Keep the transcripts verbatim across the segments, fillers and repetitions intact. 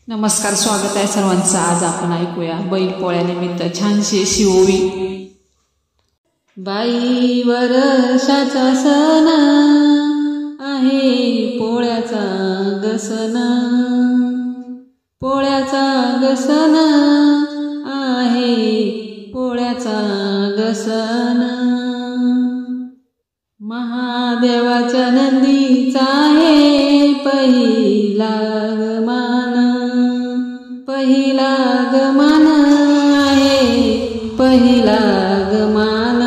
नमस्कार, स्वागत आहे सर्वांचं। आज आपण ऐकूया बैलपोळ्यानिमित्त छानशी अशी ओवी। बाई वर्षाचा सण आहे पोळ्याचा ग सण, पोळ्याचा ग सण आहे पोळ्याचा ग सण। महादेवाच्या नंदीचा आहे पहिला ग मान, पहिला ग मान आहे पहिला ग मान।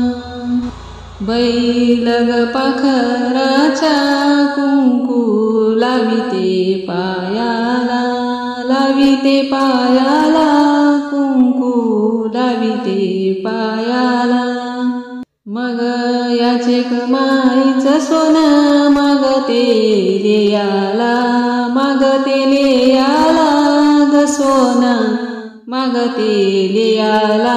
बैल ग पाखराच्या कुंकू लाविते पायाला, लाविते पायाला कुंकू लाविते पायाला। मग याचे कमाईचं सोनं मागते लेयाला, मागते लेयाला ग सोनं मागते लेयाला।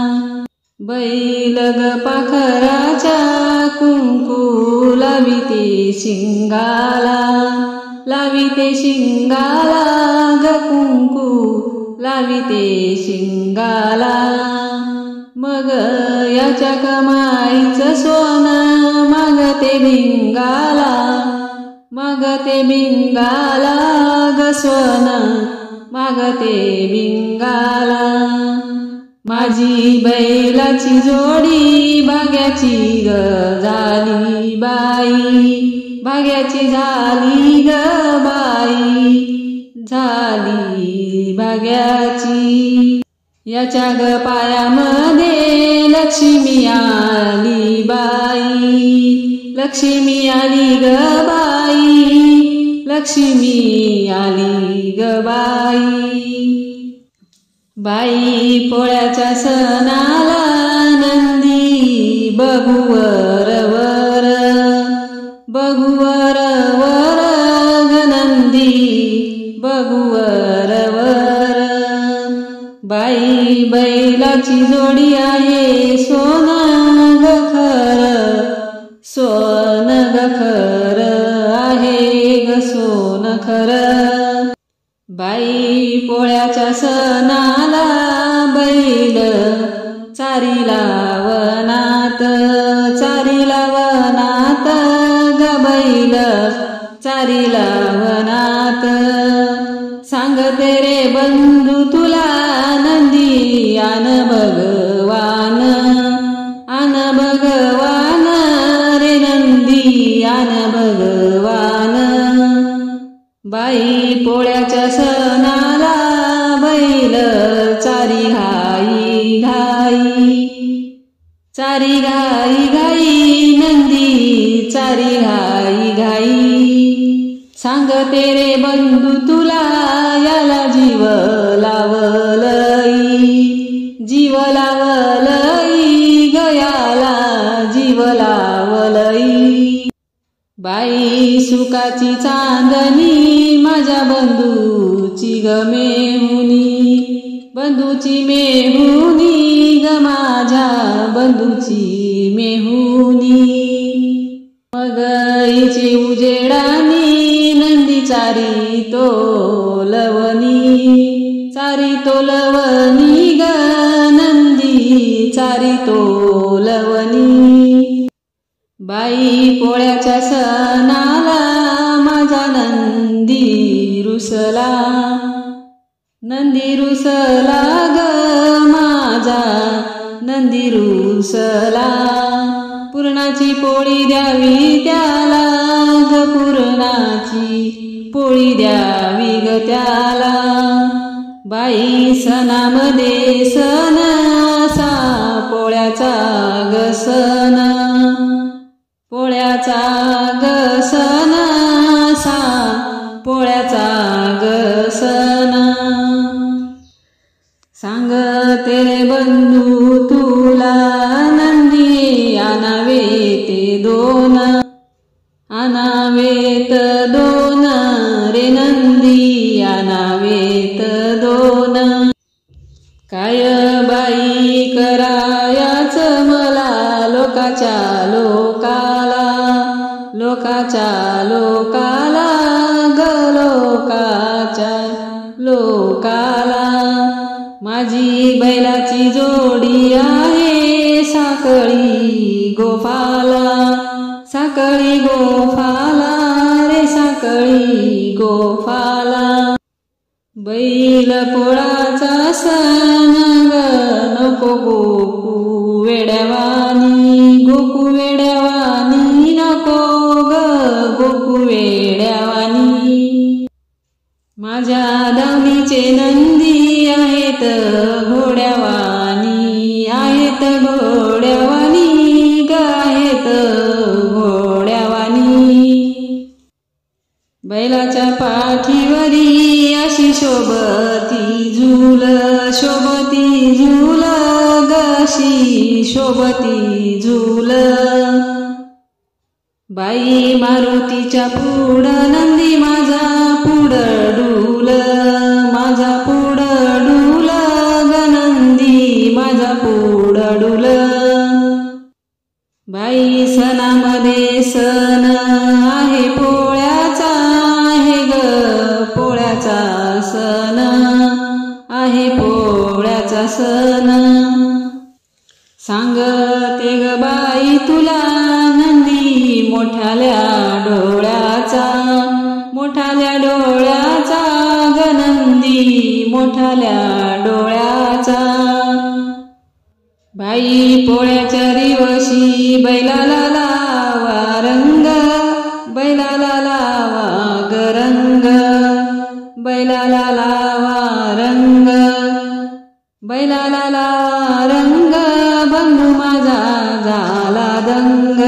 बैल ग पाखराच्या कुंकू लाविते शिंगाला, लाविते शिंगाला ग कुंकू लाविते शिंगाला। मग याच्या कमाईचं सोनं मागते भिंगाला, मागते भिंगाला ग सोनं मागते भिंगाला। माझी बैलाची जोडी भाग्याची ग झाली बाई, भाग्याची झाली ग बाई, झाली भाग्याची। याच्या ग पायामध्ये लक्ष्मी आली बाई, लक्ष्मी आली ग बाई, लक्ष्मी आली ग बाई। बाई पोळ्याच्या सणाला नंदी बघू वर वर, बघू वर वर ग नंदी बघू वर वर। बाई बैलाची जोडी आहे सोनं ग खर, सोनं ग खर आहे ग सोनं खर। बाई पोळ्याच्या सणाला बैल चारीला वनात, चारीला वनात ग बैल चारीला वनात। सांगते रे बंधू तुला नंदी आन भगवान, आन भगवान रे नंदी आन भगवान। बाई पोळ्याच्या सणाला बैल चारी घाई घाई, चारी घाई घाई नंदी चारी घाई घाई। सांगते रे बंधू तुला याला जीव लावलई, जीव लावलई गयाला जीव लावलई। बाई सुखाची चांदणी माझ्या बंधूची ग मेहुनी, बंधूची मेहुनी ग माझ्या बंधूची मेहुनी। मग हिची उजेडानी नंदी चारी तोलवनी, चारी तोलवनी ग नंदी चारी तोलवनी। बाई पोळ्याच्या सणाला माझा नंदी रुसला, नंदी रुसला ग माझा नंदी रुसला। पुरणाची पोळी द्यावी त्याला ग पुरणाची पोळी द्यावी ग त्याला। बाई सणामध्ये सण असा पोळ्याचा ग सण, पोळ्याचा ग सण असा पोळ्याचा ग सण। सांगते रे बंधू तुला नंदी आणावे ते दोन, आणावेत दोन रे नंदी आणावेत दोन। काय बाई करायाच मला लोकाच्या लोकाला, लोकाच्या लोकाला ग लोकाच्या बैलाची जोडी आहे साकळी गोफाला, साकळी गोफाला रे साकळी गोफाला। बैल पोळाचा सण ग नको गोकू वेड्यावानी, गोकू वेड्यावानी नको ग गोकू वेड्यावानी। माझ्या दावणीचे नंदी आहेत घोड्यावानी, आहेत घोड्यावानी ग आहेत घोड्यावानी। बैलाच्या पाठीवरी अशी शोभती झूल, शोभती झूल ग अशी शोभती झूल। बाई मारुतीच्या पुढं नंदी माझा पुढं डूल, माझा पुढं डूल ग नंदी माझा पुढं डूल। बाई सणामध्ये सण आहे पोळ्याचा, आहे ग पोळ्याचा सण, आहे पोळ्याचा सण। सांगते ग बाई तुला नंदी मोठाल्या डोळ्याचा, मोठाल्या डोळ्याचा ग नंदी मोठाल्या डोळ्याचा। बाई पोळ्याच्या दिवशी बैलाला लावा रंग, बैलाला लावा ग रंग, बैलाला लावा रंग, बैलाला लावा रंग। बंधू माझा झाला दंग,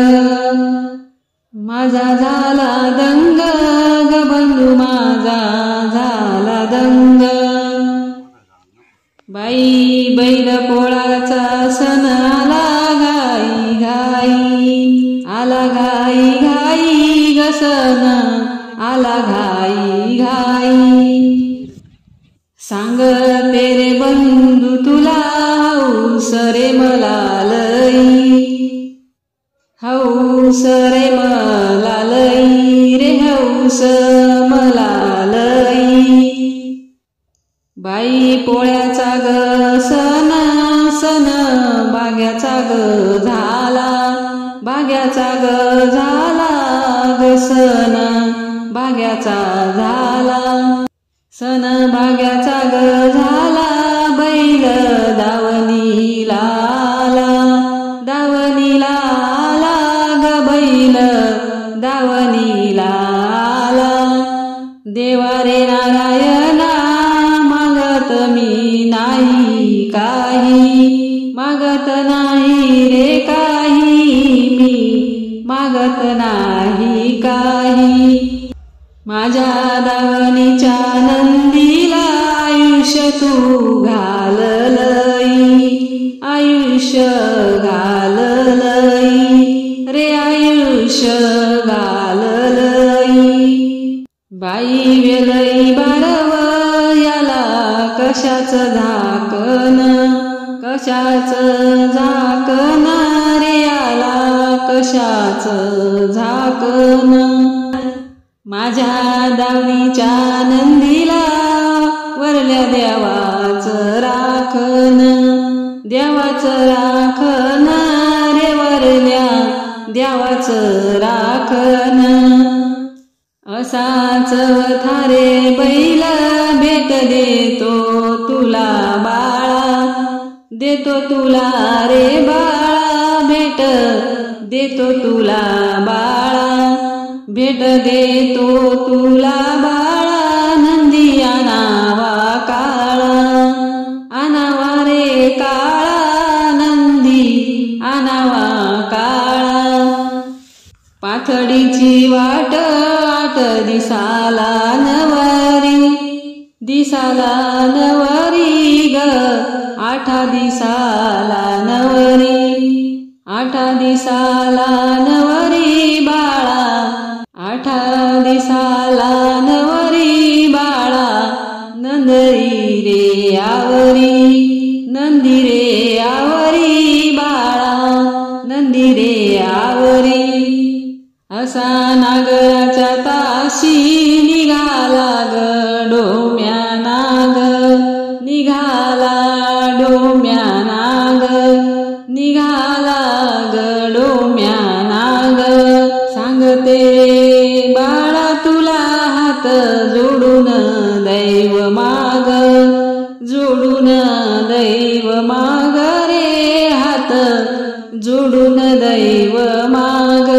माझा झाला दंग ग बंधू माझा झाला दंग। बाई बैल पोळाचा सण आला घाई घाई, आला घाई घाई ग सण आला घाई घाई। सांगते रे बंधू तुला हौस रे मला लई, हौस रे मला लई रे हौस मला लई। बाई पोळ्याचा ग सण, सण बाग्याचा ग झाला, बाग्याचा ग झाला ग सण बाग्याचा झाला। सण बाग्याचा ग झाला बैल दावणीला आला, दावणीला आला ग बैल दावणीला आला। देवा रे नारायणा मागत मी नाही काही, मागत नाही रे काही मी मागत नाही काही। माझ्या दावणीच्या नंदीला आयुष्य तू घाललई, आयुष्य घाललई रे आयुष्य घाललई। बाई वेलई बारव याला कशाच झाकण, कशाच झाकण रे याला कशाच झाकण। माझ्या दावणीच्या नंदीला वरल्या देवाच राखण, देवाच राखण रे वरल्या देवाच राखण। असाच थारे बैल भेट देतो तुला बाळा, देतो तुला रे बाळा भेट देतो तुला बाळा, भेट देतो तुला बाळा नंदी आणावा काळा, आणावा रे काळा नंदी आणावा काळा। पाथडीची वाट आठ दिसाला नवरी, दिसाला नवरी ग आठा दिसाला नवरी, आठा दिसाला नवरी बाळा, आठा दिसाला नवरी बाळा। नंदी रे आवरी, नंदी रे आवरी बाळा, नंदी रे आवरी। असा नागराच्या ताशी निघाला ग डोम्या नाग, निघाला डोम्या जोडून दैव माग, जोडून दैव माग रे, हात जोडून दैव माग.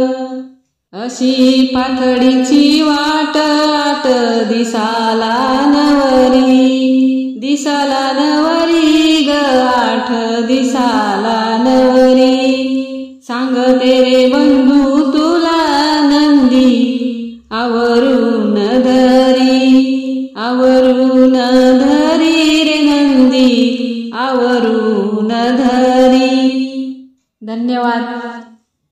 अशी पाथडीची वाट आठ दिसाला नवरी, दिसाला नवरी ग आठ दिसाला नवरी. सांगते रे बंधू तुला नंदी आवरून धरी, आवरून धरी रे नंदी आवरून धरी. धन्यवाद.